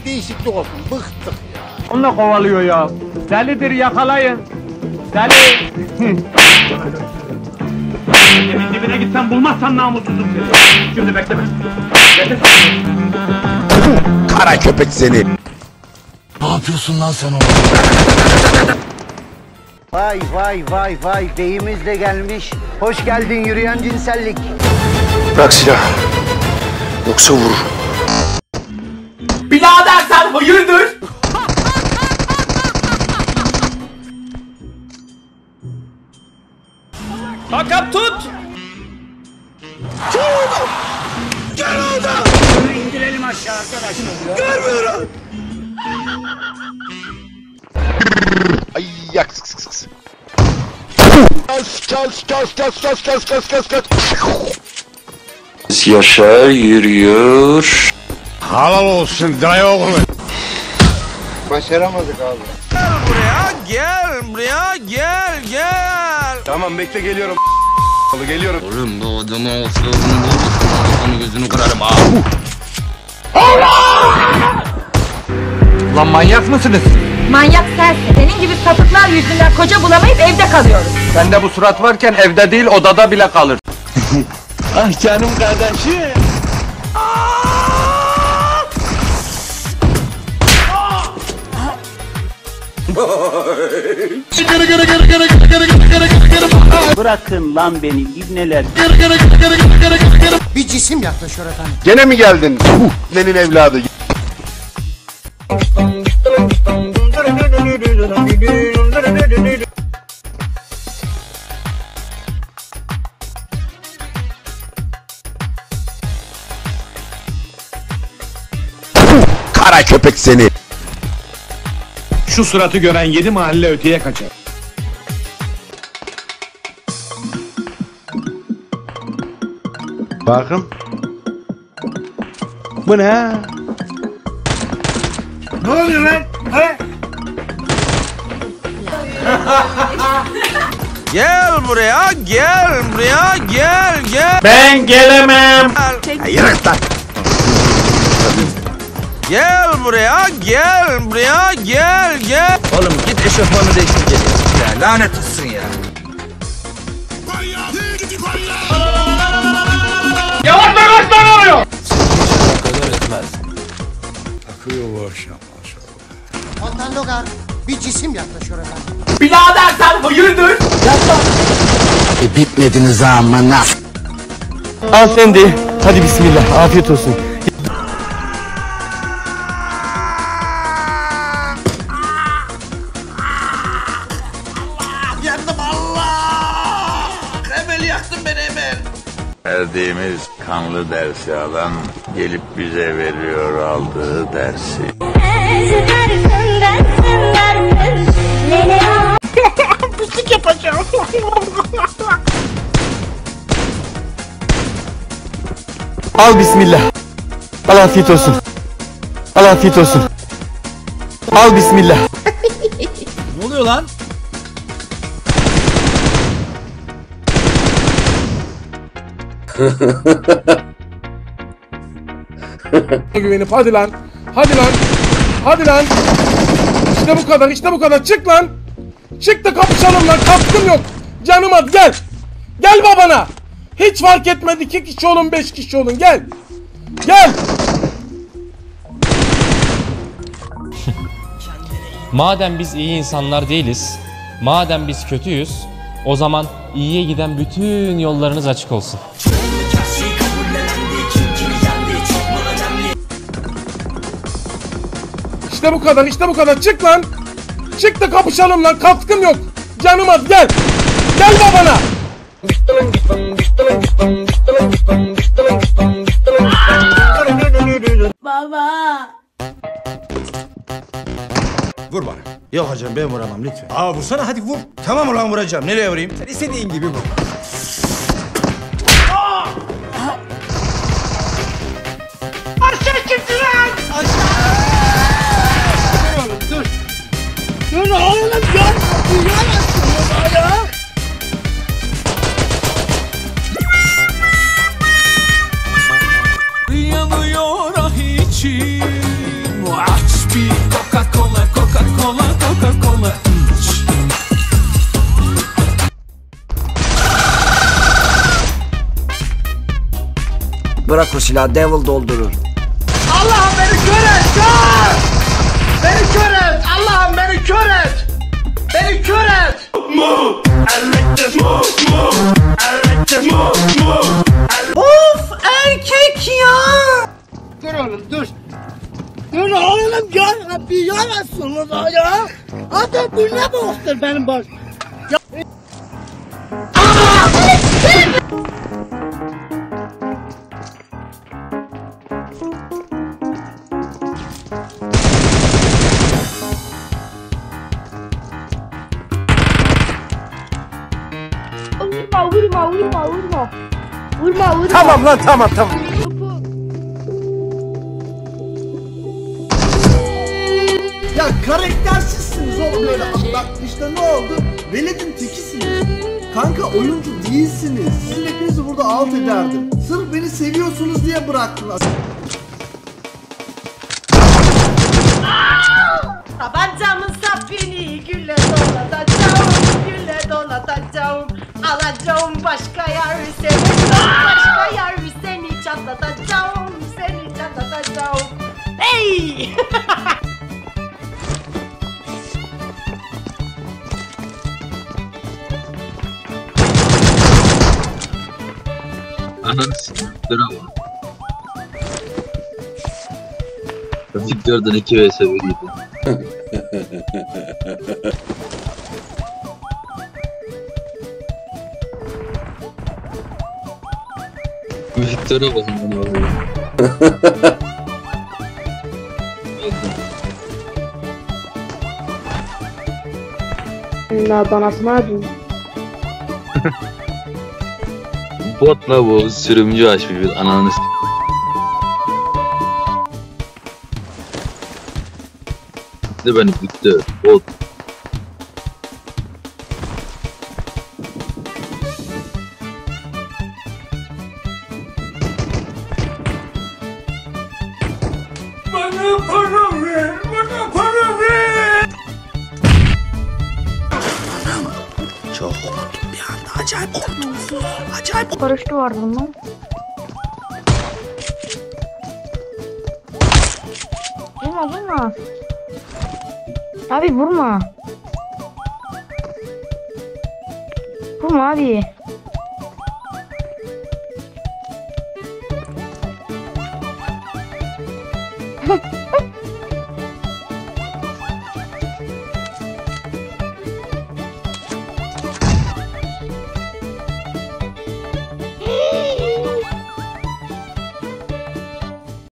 bir değişiklik olsun. Bıktık ya. Onunla kovalıyor ya. Delidir, yakalayın. Deli. Demin dibine gitsen bulmazsan namussuzum seni. Şimdi bekleme. Kara köpek seni. Ne yapıyorsun lan sen orada? Vay vay vay vay, beyimiz de gelmiş. Hoş geldin yürüyen cinsellik. Bırak silahı. Yoksa vurur. Birader sen hayırdır? Hakan tut! Gel oradan! İndirelim aşağı arkadaşım. Görmüyorum! Ay yak sık sık sık. Kes. Yaşar yürüyor. Halal olsun dayı oğlu. Başaramadık abi. Gel. Tamam bekle geliyorum. Geliyorum. Oğlum bu adamı aslanın gözünü kırarım ha. Lan manyak mısınız? Manyak sensin. Senin gibi sapıklar yüzünden koca bulamayıp evde kalıyoruz. Bende bu surat varken evde değil odada bile kalır. Ah canım kardeşim. Bırakın lan beni ibneler. Bir cisim yaklaşıyor efendim. Gene mi geldin? Nenin evladı. Kara köpek seni. Şu suratı gören 7 mahalle öteye kaçar. Bakın. Bu ne? Ne oluyor lan? He? Gel buraya, gel. Ben gelemem. Hayır lan. Gel buraya, gel. Oğlum git eşofmanı değiştir gel. Ya lanet olsun ya. Yavaş ne oluyor? Ondan Logar bir cisim yaklaşıyor efendim. Birader sen hayırdır? Bitmediniz amına. Hanımefendi, hadi bismillah, afiyet olsun. Verdiğimiz kanlı dersi alan gelip bize veriyor aldığı dersi. Pislik yapacağım. Al bismillah. Al afiyet olsun. Al afiyet olsun. Al bismillah. Ne oluyor lan? Güvenip hadi lan. İşte bu kadar. Çık lan. Çık da kapışalım lan. Kaskım yok. Canım at gel. Gel babana. Hiç fark etmedi. 2 kişi olun 5 kişi olun gel. Gel. Madem biz iyi insanlar değiliz, madem biz kötüyüz, o zaman iyiye giden bütün yollarınız açık olsun. İşte bu kadar. Çık lan. Çık da kapışalım lan. Kaskım yok. Canım at gel. Gel babana. Baba. Vur bana. Yok hocam ben vuramam lütfen. Aa vursana hadi vur. Tamam ulan vuracağım. Nereye vurayım? Sen istediğin gibi vur. Aşağı çıktı lan. Dur oğlum gel. Yanıyor ah içim. bırak o silahı, Devil doldurur. Allah'ım beni kör et! Kör! Beni kör et! Allah'ım beni kör et! Beni kör et! Of erkek ya. Dur oğlum dur. Dur oğlum ya bir yarasınız ya. Adam bu ne boktur benim baş. Vurma. Tamam lan tamam. Ya karaktersizsiniz oğlum böyle anlatmışta ne oldu? Veled'in tekisiniz. Kanka oyuncu değilsiniz. Sizin hepinizi burada alt ederdim. Sırf beni seviyorsunuz diye bıraktılar. Tabancamın sapini gülle donatacağım, gülle donatacağım. Alacağım başka yar seni, başka yar seni çatlatacağım, seni çatlatacağım. Hey! Ananı s***ler ama. Victor'dan 2 vs 1'ydi. Victor'a bakın bana oraya. Botla bu sürümcü açmış bir ananı s***. De beni Victor, bot. Çok korktum bir anda, acayip korktum. Acayip. Paraşütü vardı bunun. Vurma. Abi vurma. Vurma abi.